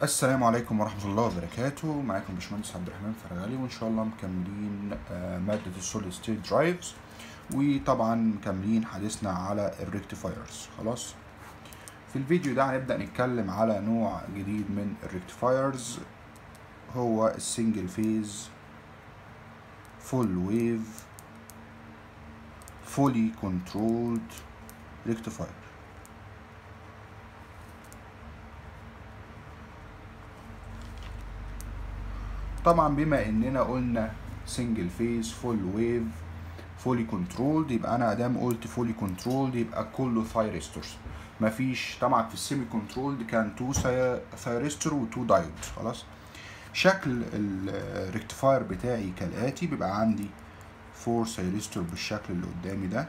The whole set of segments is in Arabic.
السلام عليكم ورحمة الله وبركاته. معاكم باشمهندس عبد الرحمن فرغلي، وإن شاء الله مكملين مادة السوليد ستيت درايفز، وطبعا مكملين حديثنا على الريكتيفايرز. خلاص، في الفيديو ده هنبدأ نتكلم على نوع جديد من الريكتيفايرز، هو السنجل فيز فول ويف فولي كنترولد ريكتيفاير. طبعا بما اننا قلنا سنجل فيز فول ويف فولي كنترولد، يبقى انا ادام قلت فولي كنترولد يبقى كله ثايرستورز. مفيش طبعا في السيمي كنترولد كان 2 ثايرستور و2 دايود. خلاص، شكل الريكتيفاير بتاعي كالاتي: بيبقى عندي 4 ثايرستور بالشكل اللي قدامي ده،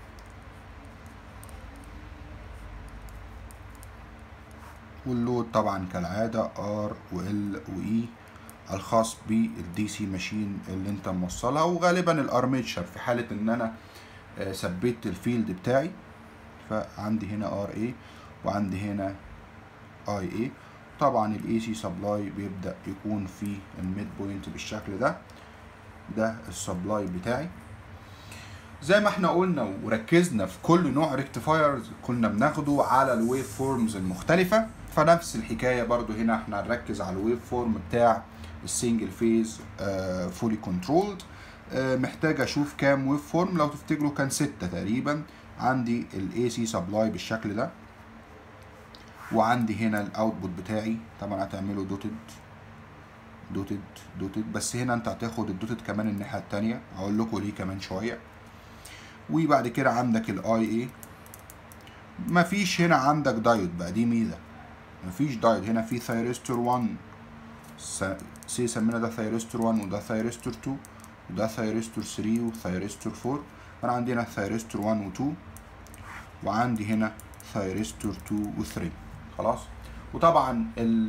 واللود طبعا كالعاده ار وال واي الخاص بالدي سي ماشين اللي انت موصلها، وغالبا الارميتشر في حاله ان انا ثبت الفيلد بتاعي. فعندي هنا ار اي وعندي هنا اي اي. طبعا الاي سي سبلاي بيبدا يكون في الميد بوينت بالشكل ده، ده السبلاي بتاعي. زي ما احنا قلنا وركزنا في كل نوع ريكتيفايرز كنا بناخده على الويف فورمز المختلفه، فنفس الحكايه برضو هنا احنا هنركز على الويف فورم بتاع السنجل فيز فولي كنترولد. محتاج اشوف كام ويف فورم. لو تفتكروا كان 6 تقريبا. عندي الاي سي سبلاي بالشكل ده، وعندي هنا الاوتبوت بتاعي. طبعا هتعمله دوتد دوتد دوتد، بس هنا انت هتاخد الدوتد كمان الناحيه التانيه، هقول لكم ليه كمان شويه. وبعد كده عندك الاي اي. مفيش هنا عندك دايود بقى، دي ميزه، مفيش دايود هنا. في ثايرستور 1 سي سمينا ده ثايرستور 1 وده ثايرستور 2 وده ثايرستور 3 وثايرستور 4. انا عندي هنا ثايرستور 1 و2، وعندي هنا ثايرستور 2 و3. خلاص، وطبعا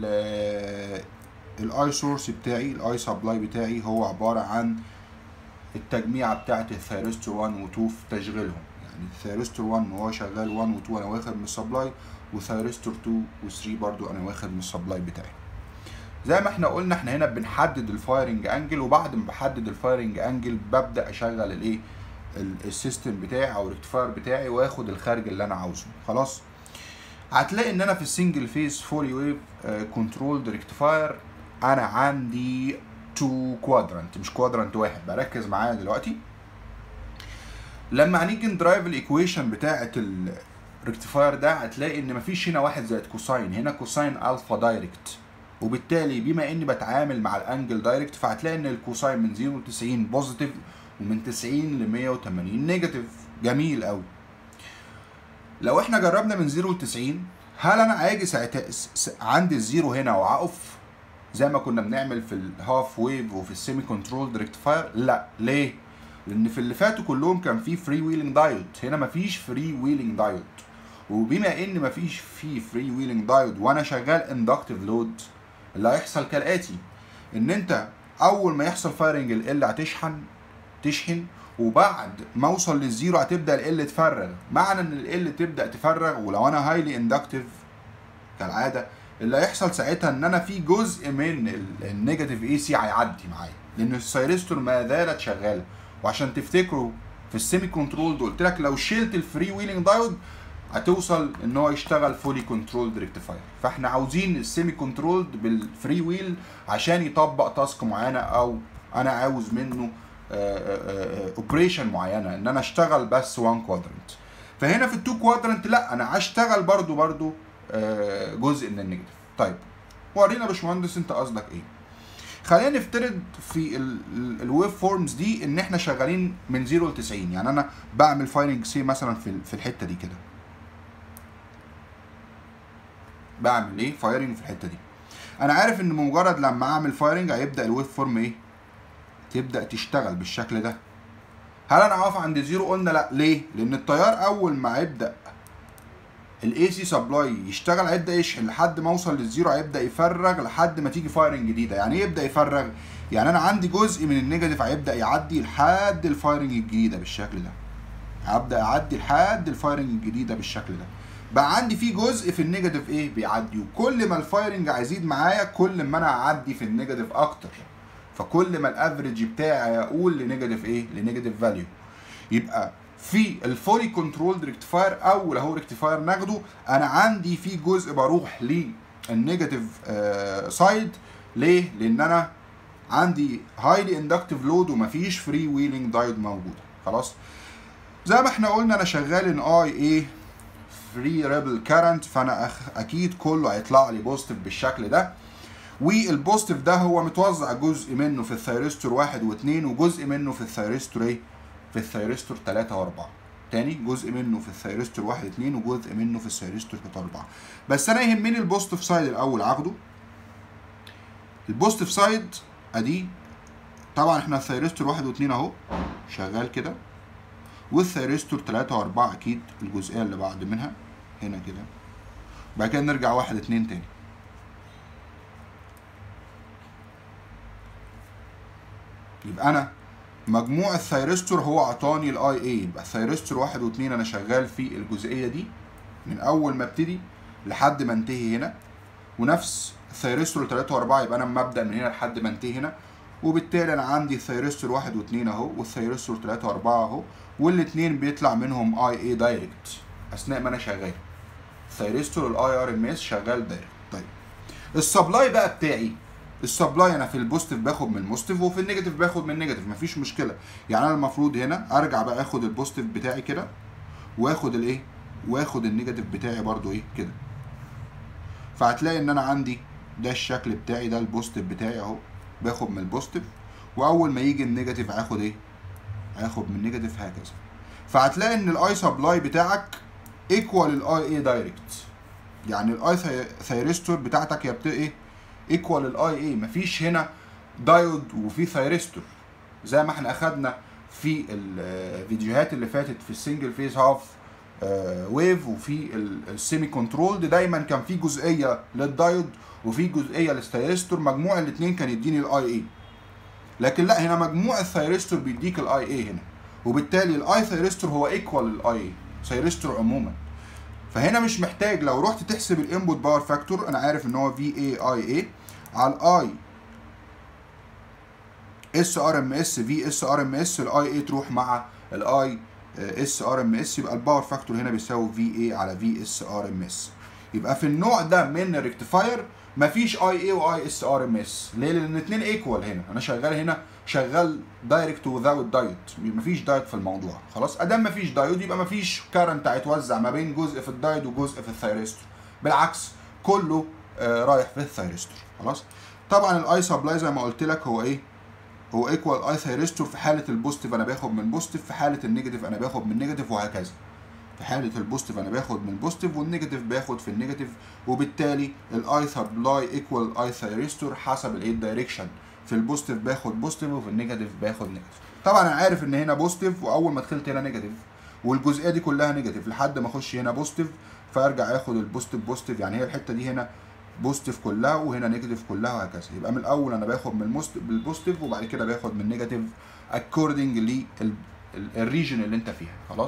الاي سورس بتاعي، الاي سبلاي بتاعي هو عباره عن التجميعه بتاعت الثايرستور 1 و2 في تشغيلهم. يعني الثايرستور 1 وهو شغال 1 و2 انا واخد من السبلاي، وثايرستور 2 و3 برضو انا واخد من السبلاي بتاعي. زي ما احنا قلنا احنا هنا بنحدد الفايرنج انجل، وبعد ما بحدد الفايرنج انجل ببدا اشغل الايه السيستم بتاعي او الريكتيفاير بتاعي، واخد الخارج اللي انا عاوزه. خلاص، هتلاقي ان انا في السنجل فيز فولي ويف كنترولد ريكتيفاير انا عندي 2 كوادرانت، مش كوادرانت واحد. بركز معايا دلوقتي. لما هنيجي ندرايف الايكويشن بتاعه الريكتيفاير ده هتلاقي ان مفيش هنا واحد زائد كوساين، هنا كوساين الفا دايركت، وبالتالي بما اني بتعامل مع الانجل دايركت فهتلاقي ان الكوساين من 0 ل 90 بوزيتيف، ومن 90 ل 180 نيجاتيف. جميل قوي. لو احنا جربنا من 0 ل 90، هل انا هاجي ساعتها عندي الزيرو هنا واقف زي ما كنا بنعمل في الهاف ويف وفي السيمي كنترولد ريكتيفاير؟ لا. ليه؟ لان في اللي فاتوا كلهم كان في فري ويلنج دايود، هنا مفيش فري ويلنج دايود. وبما ان مفيش في فري ويلنج دايود وانا شغال اندكتيف لود، اللي هيحصل كالاتي: ان انت اول ما يحصل فايرنج ال تشحن، وبعد ما اوصل للزيرو هتبدا ال تفرغ. معنى ان ال تبدا تفرغ، ولو انا هايلي اندكتيف كالعاده، اللي هيحصل ساعتها ان انا في جزء من النيجاتيف اي سي هيعدي معايا، لان الثايرستور ما زالت شغاله. وعشان تفتكروا في السيمي كنترول قلت لك لو شلت الفري ويلنج دايود هتوصل ان هو يشتغل فولي كنترولد ريكتيفاير. فاحنا عاوزين السيمي كنترولد بالفري ويل عشان يطبق تاسك معينه، او انا عاوز منه اوبريشن معينه، ان انا اشتغل بس 1 كوادرنت. فهنا في ال2 كوادرنت لا، انا هشتغل برضو جزء من النيجاتيف. طيب ورينا يا باشمهندس انت قصدك ايه. خلينا نفترض في الويف فورمز دي ان احنا شغالين من 0 ل 90، يعني انا بعمل فايرنج سي مثلا في الحته دي كده. بعمل ايه؟ فايرنج في الحته دي. انا عارف ان بمجرد لما اعمل فايرنج هيبدا الويف فورم ايه؟ تبدا تشتغل بالشكل ده. هل انا هقف عند 0؟ قلنا لا. ليه؟ لان التيار اول ما هيبدا الاي سي سبلاي يشتغل هيبدا يشحن لحد ما اوصل للزيرو، هيبدا يفرغ لحد ما تيجي فايرنج جديده. يعني ايه يبدا يفرغ؟ يعني انا عندي جزء من النيجاتيف هيبدا يعدي لحد الفايرنج الجديده بالشكل ده. هبدا اعدي لحد الفايرنج الجديده بالشكل ده. بقى عندي في جزء في النيجاتيف ايه بيعدي، وكل ما الفايرنج هيزيد معايا كل ما انا هعدي في النيجاتيف اكتر، فكل ما الافريج بتاعي هيقول لنيجاتيف ايه، لنيجاتيف فاليو. يبقى في الفولي كنترولد ريكتيفاير او لو ريكتيفاير ناخده، انا عندي في جزء بروح للنيجاتيف سايد. ليه؟ لان انا عندي هايلي اندكتيف لود ومفيش فري ويلينج دايود موجوده. خلاص، زي ما احنا قلنا انا شغال ان اي ايه فري ريبل كارنت، فانا اكيد كله هيطلع لي بوزيتيف بالشكل ده. والبوزيتيف ده هو متوزع جزء منه في الثيرستور 1 و2، وجزء منه في الثيرستور ايه؟ في الثيرستور 3 و4. تاني جزء منه في الثيرستور 1 و2، وجزء منه في الثيرستور 3 و4. بس انا يهمني البوزيتيف سايد الاول اخده. البوزيتيف سايد ادي طبعا احنا الثيرستور 1 و2 اهو شغال كده، والثيرستور 3 و4 اكيد الجزئيه اللي بعد منها هنا كده. بعد كده نرجع 1 2 تاني. يبقى انا مجموع الثيرستور هو عطاني الاي اي، يبقى الثيرستور 1 و2 انا شغال في الجزئيه دي من اول ما ابتدي لحد ما انتهي هنا، ونفس الثيرستور 3 و4 يبقى انا لما ابدا من هنا لحد ما انتهي هنا. وبالتالي انا عندي الثيرستور 1 و2 اهو، والثيرستور 3 و4 اهو، والاثنين بيطلع منهم اي اي دايركت اثناء ما انا شغال. الثيرستور الاي ار ام اس شغال دايركت. طيب السبلاي بقى بتاعي، السبلاي انا في البوزيتيف باخد من البوزيتيف وفي النيجاتيف باخد من النيجاتيف، مفيش مشكله. يعني انا المفروض هنا ارجع بقى اخد البوزيتيف بتاعي كده، واخد الايه، واخد النيجاتيف بتاعي برضو ايه كده. فهتلاقي ان انا عندي ده الشكل بتاعي، ده البوزيتيف بتاعي اهو، باخد من البوزيتيف، واول ما يجي النيجاتيف هاخد ايه، هاخد من النيجاتيف هكذا. فهتلاقي ان الاي سبلاي بتاعك ايكوال الاي اي دايركت، يعني الاي ثيرستور بتاعتك هي ايه، ايكوال الاي اي. مفيش هنا دايود وفي ثيرستور زي ما احنا اخدنا في الفيديوهات اللي فاتت في السنجل فيز هاف ويف وفي السيمي كنترول. دايما كان في جزئيه للدايود وفي جزئيه للثيرستور، مجموع الاثنين كان يديني الاي اي. لكن لا، هنا مجموع الثيرستور بيديك الاي اي هنا، وبالتالي الاي ثيرستور هو ايكوال للاي اي ثيرستور عموما. فهنا مش محتاج لو رحت تحسب الانبوت باور فاكتور، انا عارف ان هو في اي اي اي على الاي اس ار ام اس في اس ار ام اس، الاي اي تروح مع الاي اس ار ام اس، يبقى الباور فاكتور هنا بيساوي في اي على في اس ار ام اس. يبقى في النوع ده من الريكتيفاير مفيش اي اي واي اس ار ام اس. ليه؟ لان الاثنين ايكوال. هنا انا شغال، هنا شغال دايركت وذاوت دايود، مفيش دايود في الموضوع. خلاص، ادام مفيش دايود يبقى مفيش كارنت هيتوزع ما بين جزء في الدايود وجزء في الثيرستور، بالعكس كله رايح في الثيرستور. خلاص، طبعا الاي سبلاي زي ما قلت لك هو ايه، هو ايكوال اي ثيرستور. في حاله البوزيتيف انا باخد من بوزيتيف، في حاله النيجاتيف انا باخد من نيجاتيف، وهكذا. في حاله البوزيتيف انا باخد من البوزيتيف، والنيجاتيف باخد في النيجاتيف، وبالتالي الاي سبلاي ايكوال اي ثيرستور حسب الايه الدايركشن. في البوزيتيف باخد بوزيتيف، وفي النيجاتيف باخد نيجاتيف. طبعا انا عارف ان هنا بوزيتيف، واول ما دخلت هنا نيجاتيف، والجزئيه دي كلها نيجاتيف لحد ما اخش هنا بوزيتيف، فارجع اخد البوزيتيف بوزيتيف. يعني هي الحته دي هنا بوزيتيف كلها وهنا نيجاتيف كلها، وهكذا. يبقى من الاول انا باخد من البوزيتيف، وبعد كده باخد من نيجاتيف اكوردنج للريجن اللي انت فيها. خلاص،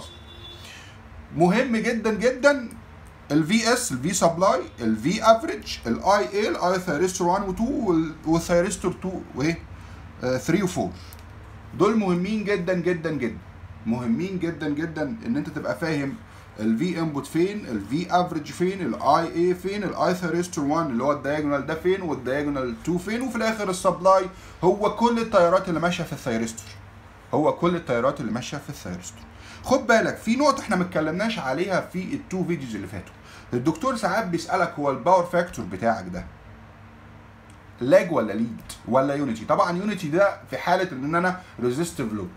مهم جدا جدا الفي اس، الفي سبلاي، الفي افريج، الاي اي، الاي ثيرستور 1 و2 والثيرستور 2 وايه 3 و4. دول مهمين جدا جدا جدا، مهمين جدا جدا ان انت تبقى فاهم الفي انبوت فين، الفي افريج فين، الاي اي فين، الاي ثيرستور 1 اللي هو الدايجونال ده فين، والدايجونال 2 فين، وفي الاخر السبلاي هو كل التيارات اللي ماشيه في الثيرستور، هو كل التيارات اللي ماشيه في الثيرستور. خد بالك في نقطه احنا ما اتكلمناش عليها في التو فيديوز اللي فاتوا. الدكتور ساعات بيسالك هو الباور فاكتور بتاعك ده لاج ولا ليد ولا يونيتي. طبعا يونيتي ده في حاله ان انا ريزيستيف لود،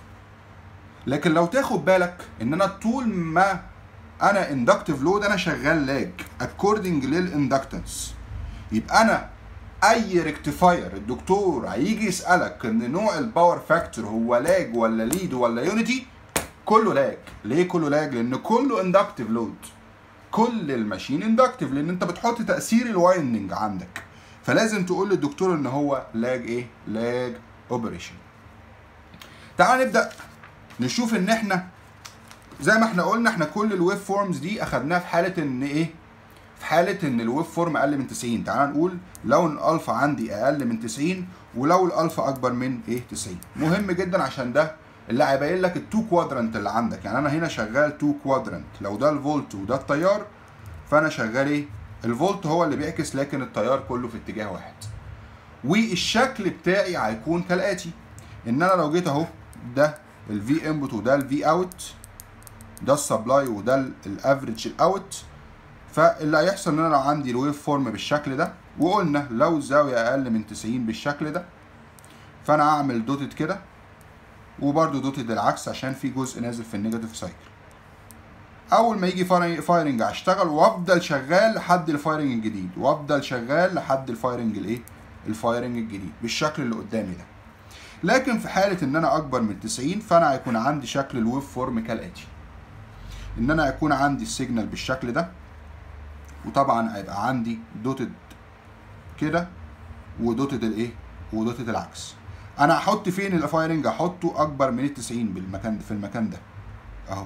لكن لو تاخد بالك ان انا طول ما انا اندكتيف لود انا شغال لاج اكوردنج للاندكتنس. يبقى انا اي ريكتيفاير الدكتور هيجي يسالك ان نوع الباور فاكتور هو لاج ولا ليد ولا يونيتي، كله لاج. ليه كله لاج؟ لان كله اندكتيف لود، كل الماشين اندكتيف، لان انت بتحط تاثير الوايندنج عندك، فلازم تقول للدكتور ان هو لاج ايه، لاج اوبريشن. تعال نبدا نشوف ان احنا زي ما احنا قلنا، احنا كل الويف فورمز دي اخدناها في حاله ان ايه؟ في حاله ان الويف فورم اقل من 90. تعال نقول لو ان الالفا عندي اقل من 90 ولو الالفا اكبر من ايه؟ 90. مهم جدا عشان ده اللي هيبين لك التو كوادرنت اللي عندك. يعني انا هنا شغال تو كوادرنت، لو ده الفولت وده التيار فانا شغال ايه؟ الفولت هو اللي بيعكس لكن التيار كله في اتجاه واحد. والشكل بتاعي هيكون كالاتي، ان انا لو جيت اهو ده الفي انبوت وده الفي اوت، ده السبلاي وده الافريج الاوت، فاللي هيحصل ان انا لو عندي الويف فورم بالشكل ده، وقلنا لو الزاويه اقل من 90 بالشكل ده، فانا هعمل دوتد كده وبرده دوتد العكس عشان في جزء نازل في النيجاتيف سايكل. اول ما يجي فايرنج هشتغل وافضل شغال لحد الفايرنج الجديد، وافضل شغال لحد الفايرنج الايه؟ الفايرنج الجديد بالشكل اللي قدامي ده. لكن في حاله ان انا اكبر من 90 فانا هيكون عندي شكل الويف فورم كالاتي، ان انا هيكون عندي السيجنال بالشكل ده، وطبعا هيبقى عندي دوتد كده ودوتد الايه؟ ودوتد العكس. انا هحط فين الفايرنج؟ هحطه اكبر من 90 بالمكان، في المكان ده اهو.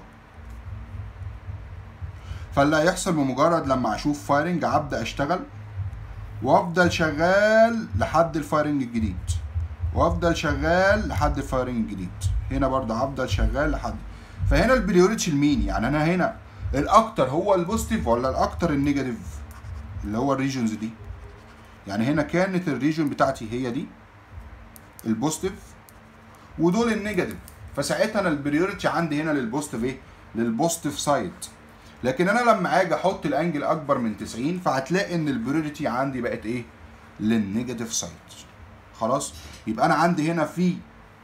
فاللي هيحصل بمجرد لما اشوف فايرنج هبدا اشتغل وافضل شغال لحد الفايرنج الجديد، وافضل شغال لحد الفايرنج الجديد. هنا برضه هفضل شغال لحد. فهنا البريوريتي لمين؟ يعني انا هنا الاكتر هو البوزيتيف ولا الاكتر النيجاتيف اللي هو الريجونز دي؟ يعني هنا كانت الريجون بتاعتي هي دي البوزيتيف ودول النيجاتيف، فساعتها انا البريوريتي عندي هنا للبوزيتيف ايه؟ للبوزيتيف سايد. لكن انا لما اجي احط الانجل اكبر من 90 فهتلاقي ان البريوريتي عندي بقت ايه؟ للنيجاتيف سايد. خلاص؟ يبقى انا عندي هنا في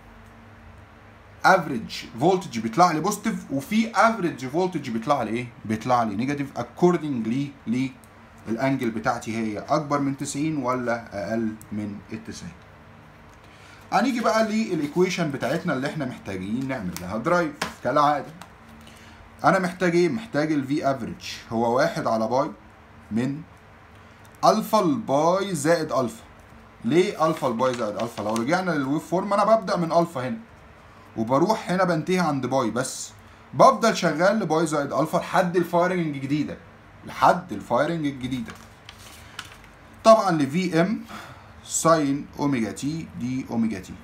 افريج فولتج بيطلع لي بوزيتيف وفي افريج فولتج بيطلع لي ايه؟ بيطلع لي نيجاتيف اكوردنجلي للانجل بتاعتي هي اكبر من 90 ولا اقل من ال 90. هنيجي بقى للايكويشن بتاعتنا اللي احنا محتاجين نعمل لها درايف كالعاده. انا محتاج ايه؟ محتاج الفي افريج هو 1 على باي من الفا الباي زائد الفا. ليه الفا الباي زائد الفا؟ لو رجعنا للويف فورم انا ببدا من الفا هنا وبروح هنا بنتهي عند باي، بس بفضل شغال لباي زائد الفا لحد الفايرنج الجديده، لحد الفايرنج الجديده. طبعا لفي ام ساين اوميجا تي دي اوميجا تي،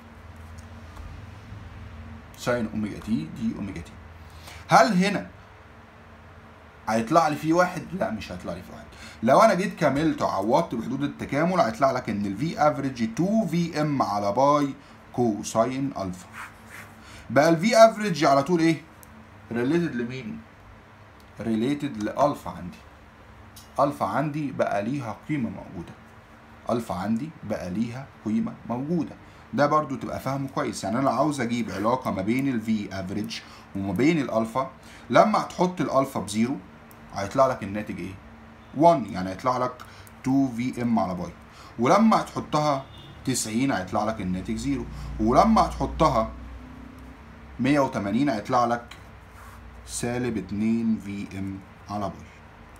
ساين اوميجا تي دي اوميجا تي. هل هنا هيطلع لي فيه واحد؟ لا مش هيطلع لي فيه واحد. لو انا جيت كملت وعوضت بحدود التكامل هيطلع لك ان الفي افريج 2 في ام على باي كوساين الفا. بقى الفي افريج على طول ايه؟ ريليتد لمين؟ ريليتد لالفا. عندي الفا عندي بقى ليها قيمه موجوده، الفا عندي بقى ليها قيمه موجوده. ده برضو تبقى فاهمه كويس. يعني انا عاوز اجيب علاقه ما بين الفي افريج وما بين الالفا، لما تحط الالفا بزيرو هيطلع لك الناتج ايه؟ 1، يعني هيطلع لك 2 في ام على باي. ولما تحطها 90 هيطلع لك الناتج 0، ولما تحطها 180 هيطلع لك سالب 2 في ام على باي.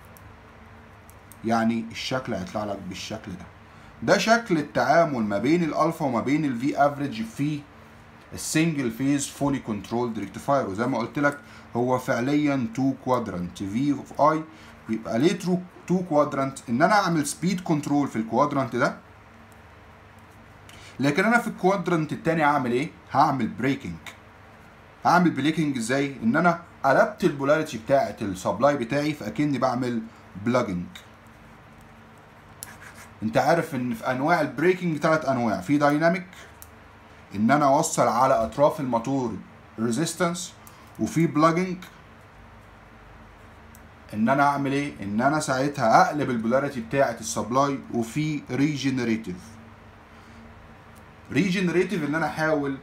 يعني الشكل هيطلع لك بالشكل ده. ده شكل التعامل ما بين الالفا وما بين الفي افريج في السنجل فيز فولي كنترولد ريكتيفاير. وزي ما قلت لك هو فعليا 2 كوادرانت في اوف اي. يبقى ليه 2 كوادرانت؟ ان انا اعمل سبيد كنترول في الكوادرانت ده، لكن انا في الكوادرانت التاني هعمل ايه؟ هعمل بريكنج. هعمل بريكنج ازاي؟ ان انا قلبت البولاريتي بتاعه السبلاي بتاعي فاكني بعمل بلاجنج. انت عارف ان في انواع البريكنج 3 انواع، في دايناميك ان انا اوصل على اطراف الموتور ريزيستنس، وفي بلاجنج ان انا اعمل ايه؟ ان انا ساعتها اقلب البولاريتي بتاعه السبلاي، وفي ريجنريتيف. ريجنريتيف ان انا احاول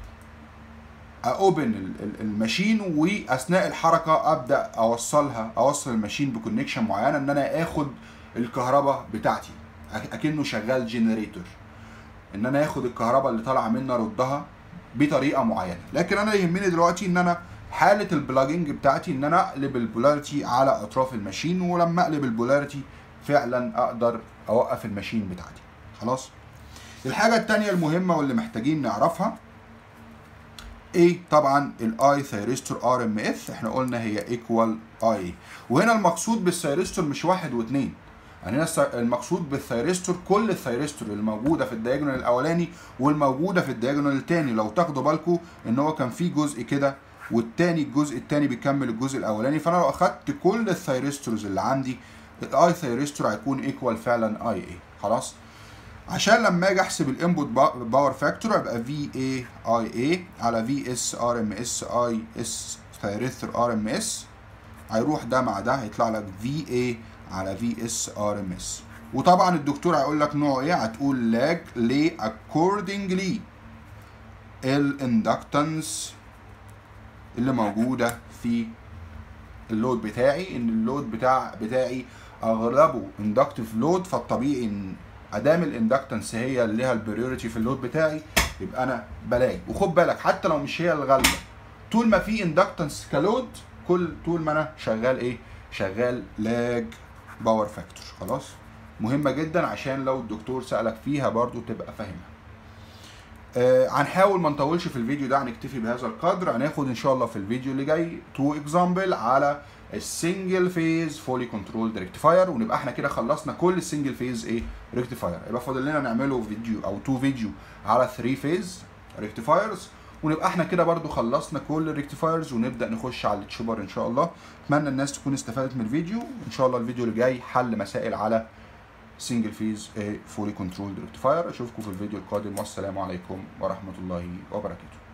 اوبن الماشين واثناء الحركه ابدا اوصل الماشين بكونكشن معينه ان انا اخد الكهرباء بتاعتي اكنه شغال جنريتور، ان انا اخد الكهرباء اللي طالعه مني اردها بطريقه معينه. لكن انا يهمني دلوقتي ان انا حاله البلاجنج بتاعتي ان انا اقلب البولاريتي على اطراف الماشين، ولما اقلب البولاريتي فعلا اقدر اوقف الماشين بتاعتي. خلاص. الحاجه الثانيه المهمه واللي محتاجين نعرفها ايه طبعا الاي ثيرستور ار ام اف احنا قلنا هي ايكوال اي. وهنا المقصود بالثيرستور مش واحد واثنين، يعني هنا المقصود بالثيرستور كل الثيرستور الموجوده في الدياجونال الاولاني والموجوده في الدياجونال الثاني. لو تاخدوا بالكم ان هو كان في جزء كده والتاني الجزء الثاني بيكمل الجزء الاولاني، فانا لو اخدت كل الثيرستورز اللي عندي الاي ثيرستور هيكون ايكوال فعلا اي اي. خلاص، عشان لما اجي احسب الانبوت باور فاكتور يبقى في اي اي اي على في اس ار ام اس اي اس ثيرستور ار ام اس، هيروح ده مع ده هيطلع لك في اي على في اس ار ام اس. وطبعا الدكتور هيقول لك نوعه ايه، هتقول لاج ليه accordingly الاندكتنس اللي موجوده في اللود بتاعي، ان اللود بتاعي اغلبه اندكتيف لود، فالطبيعي ان ادام الاندكتنس هي اللي ليها البريوريتي في اللود بتاعي يبقى انا بلاج. وخد بالك حتى لو مش هي الغالبه، طول ما في اندكتنس كلود طول ما انا شغال ايه، شغال لاج باور فاكتور. خلاص، مهمه جدا عشان لو الدكتور سالك فيها برضو تبقى فاهمها. هنحاول ما نطولش في الفيديو ده، هنكتفي بهذا القدر. هناخد ان شاء الله في الفيديو اللي جاي 2 اكزامبل على السنجل فيز فولي كنترولد ريكتيفاير، ونبقى احنا كده خلصنا كل السنجل فيز ايه ريكتيفاير. يبقى فاضل لنا نعمله فيديو او 2 فيديو على 3 فيز ريكتيفايرز، ونبقى احنا كده برضو خلصنا كل الريكتيفايرز ونبدا نخش على التشوبر ان شاء الله. اتمنى الناس تكون استفادت من الفيديو. ان شاء الله الفيديو اللي جاي حل مسائل على سنجل فيز فولي كنترولد ريكتيفاير. اشوفكم في الفيديو القادم، والسلام عليكم ورحمه الله وبركاته.